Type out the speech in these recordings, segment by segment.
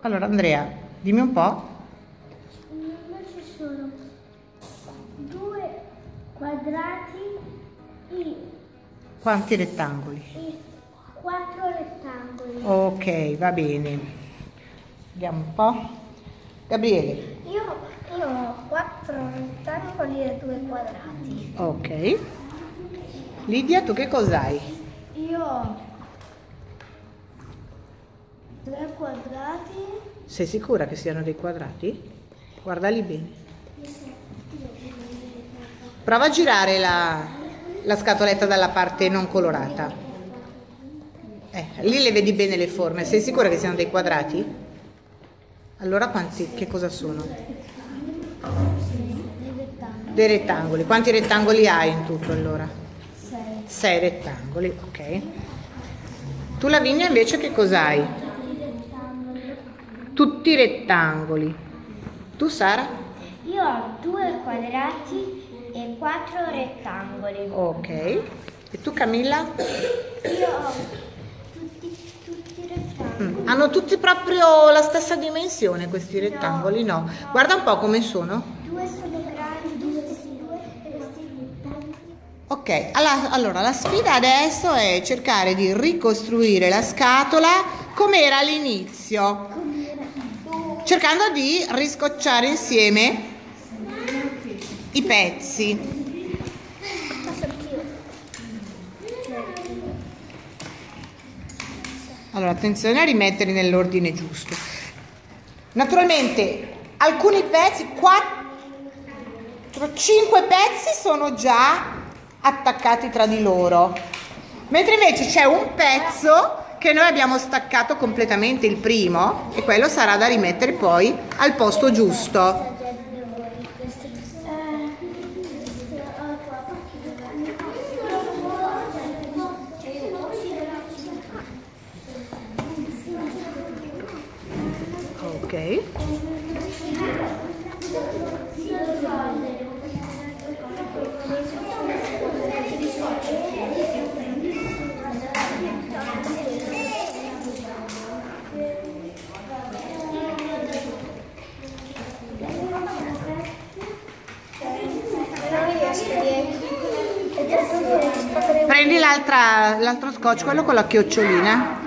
Allora Andrea, dimmi un po'. Non ci sono 2 quadrati e Quanti rettangoli? 4 rettangoli. Ok, va bene. Vediamo un po'. Gabriele. Io ho 4 rettangoli e 2 quadrati. Ok. Lidia, tu che cos'hai? Io ho 3 quadrati. Sei sicura che siano dei quadrati? Guardali bene. Prova a girare la scatoletta dalla parte non colorata. Lì le vedi bene le forme. Sei sicura che siano dei quadrati? Allora che cosa sono? Dei rettangoli. Quanti rettangoli hai in tutto allora? 6 rettangoli, ok. Tu Lavinia invece che cos'hai? Tutti rettangoli. Tu Sara? Io ho 2 quadrati e 4 rettangoli. Ok. E tu Camilla? Io ho tutti rettangoli. Hanno tutti proprio la stessa dimensione questi rettangoli? No. Guarda un po' come sono. 2 sono grandi, 2 e questi piccoli. Ok, allora la sfida adesso è cercare di ricostruire la scatola come era all'inizio, cercando di riscocciare insieme i pezzi. Allora, attenzione a rimetterli nell'ordine giusto. Naturalmente, alcuni pezzi, 5 pezzi sono già attaccati tra di loro, mentre invece c'è un pezzo che noi abbiamo staccato completamente, il primo, e quello sarà da rimettere poi al posto giusto. Ok. Prendi l'altro scotch, quello con la chiocciolina.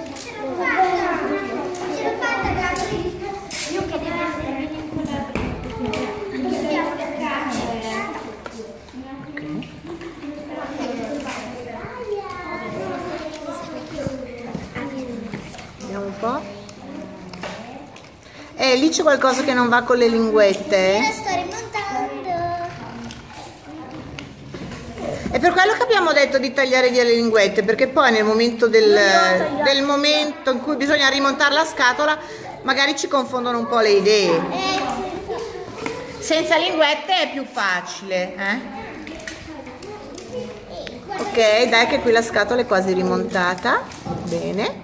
Vediamo un po'. Lì c'è qualcosa che non va con le linguette. La sto rimontando. È per quello che abbiamo detto di tagliare via le linguette, perché poi nel momento del momento in cui bisogna rimontare la scatola magari ci confondono un po' le idee. Senza linguette è più facile, Ok, dai che qui la scatola è quasi rimontata. Bene.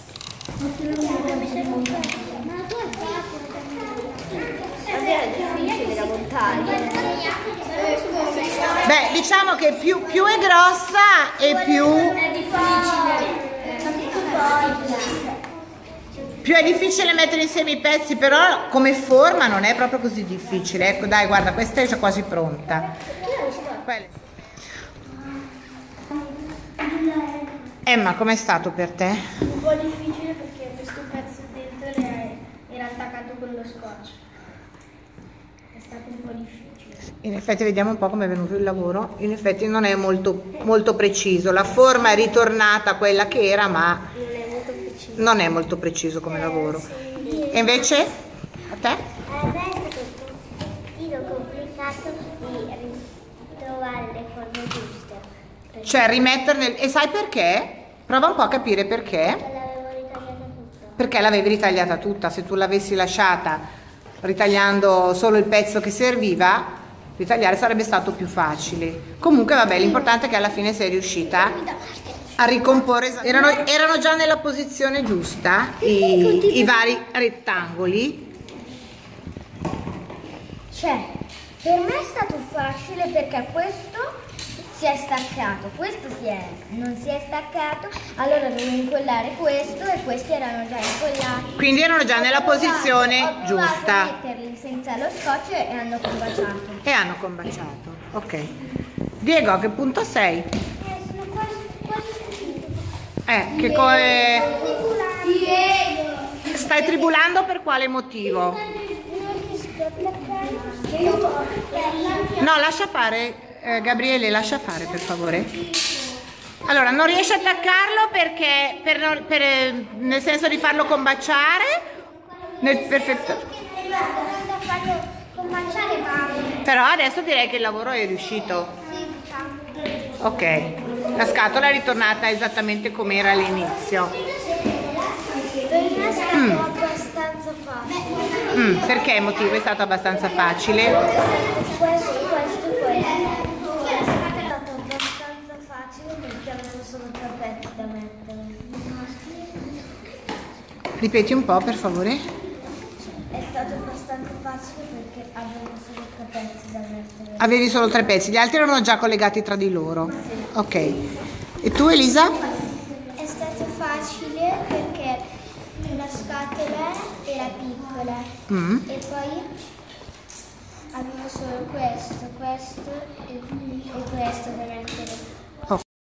È difficile da montare. Beh, diciamo che più è grossa e più è difficile mettere insieme i pezzi, però come forma non è proprio così difficile. Ecco, dai, guarda, questa è già quasi pronta. Emma, com'è stato per te? Un po' difficile perché questo pezzo dentro era attaccato con lo scotch. È stato un po' difficile. In effetti vediamo un po' come è venuto il lavoro. In effetti non è molto preciso. La forma è ritornata a quella che era, ma Non è molto preciso. non è molto preciso come lavoro. Sì. E invece a te? A me è stato un pochino complicato di ritrovare le forme giuste. Cioè rimetterne. E sai perché? Prova un po' a capire perché. L'avevo ritagliata tutta. Perché l'avevi ritagliata tutta. Se tu l'avessi lasciata ritagliando solo il pezzo che serviva, ritagliare sarebbe stato più facile. Comunque vabbè, l'importante è che alla fine sei riuscita a ricomporre. Erano già nella posizione giusta i vari rettangoli. Cioè, per me è stato facile perché questo si è staccato, questo non si è staccato, allora dovevo incollare questo e questi erano già incollati. Quindi erano già nella posizione giusta. Ho provato a metterli senza lo scotch e hanno combaciato. E hanno combaciato. Ok. Diego, a che punto sei? Sono quasi finito. Che stai tribulando per quale motivo? No, lascia fare. Gabriele, lascia fare per favore. Allora, non riesci a attaccarlo perché nel senso di farlo combaciare perfetto. Però adesso direi che il lavoro è riuscito. Ok, la scatola è ritornata esattamente come era all'inizio. Abbastanza facile. Perché motivo è stato abbastanza facile? Questo è stato abbastanza facile perché avevo solo 3 pezzi da mettere. Ripeti un po' per favore. È stato abbastanza facile perché avevo solo 3 pezzi da mettere. Avevi solo 3 pezzi, gli altri erano già collegati tra di loro. Ok. E tu Elisa? È stato facile perché la scatola era piccola e poi avevo solo questo e questo da mettere.